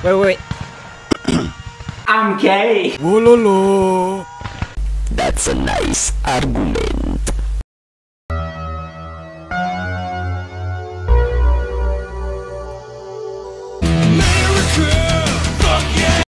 Wait. I'm gay. Wololo. That's a nice argument.